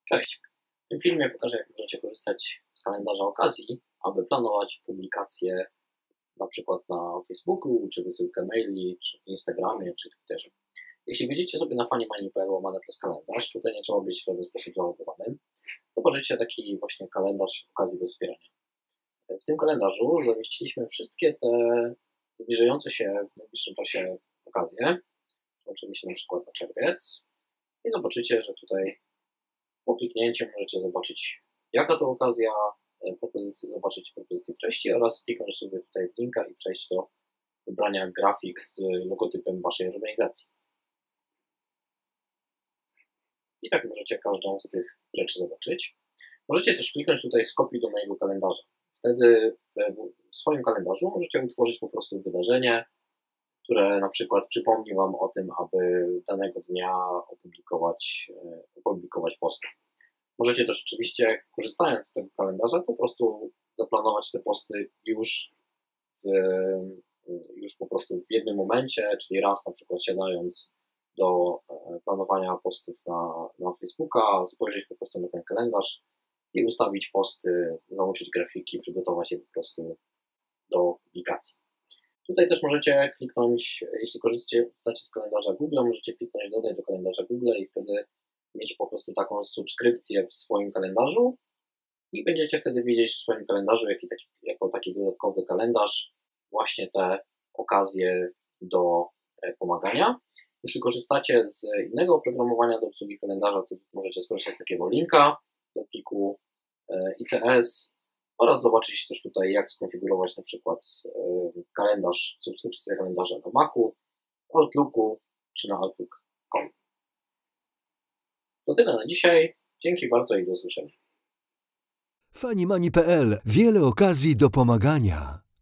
Cześć! W tym filmie pokażę, jak możecie korzystać z kalendarza okazji, aby planować publikacje na przykład na Facebooku, czy wysyłkę maili, czy Instagramie, czy Twitterze. Jeśli wejdziecie sobie na funnymoney.pl przez kalendarz, tutaj nie trzeba być w żaden sposób zalogowanym, zobaczycie taki właśnie kalendarz okazji do wspierania. W tym kalendarzu zamieściliśmy wszystkie te zbliżające się w najbliższym czasie okazje, oczywiście na przykład na czerwiec, i zobaczycie, że tutaj po kliknięciu możecie zobaczyć, jaka to okazja, zobaczyć propozycję treści oraz kliknąć sobie tutaj w linka i przejść do wybrania grafik z logotypem waszej organizacji. I tak możecie każdą z tych rzeczy zobaczyć. Możecie też kliknąć tutaj skopiuj do mojego kalendarza. Wtedy w swoim kalendarzu możecie utworzyć po prostu wydarzenie, które na przykład przypomni wam o tym, aby danego dnia opublikować posty. Możecie też oczywiście, korzystając z tego kalendarza, po prostu zaplanować te posty już po prostu w jednym momencie, czyli raz na przykład siadając do planowania postów na Facebooka, spojrzeć po prostu na ten kalendarz i ustawić posty, załączyć grafiki, przygotować je po prostu do publikacji. Tutaj też możecie kliknąć, jeśli korzystacie z kalendarza Google, możecie kliknąć dodaj do kalendarza Google i wtedy mieć po prostu taką subskrypcję w swoim kalendarzu i będziecie wtedy widzieć w swoim kalendarzu jako taki dodatkowy kalendarz właśnie te okazje do pomagania. Jeśli korzystacie z innego oprogramowania do obsługi kalendarza, to możecie skorzystać z takiego linka do pliku ICS oraz zobaczyć też tutaj, jak skonfigurować na przykład kalendarz, subskrypcję kalendarza na Macu, Outlooku czy na Outlook.com. To tyle na dzisiaj. Dzięki bardzo i do usłyszenia. funnymoney.pl. Wiele okazji do pomagania.